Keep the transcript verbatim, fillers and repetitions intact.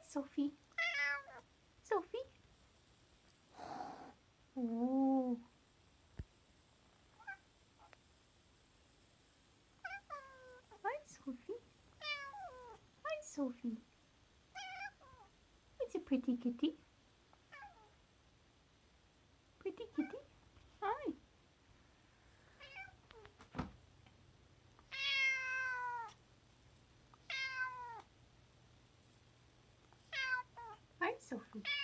Sophie. Sophie. Oh. Hi, Sophie. Hi, Sophie. It's a pretty kitty. Pretty kitty. Hi. Hi, Sophie.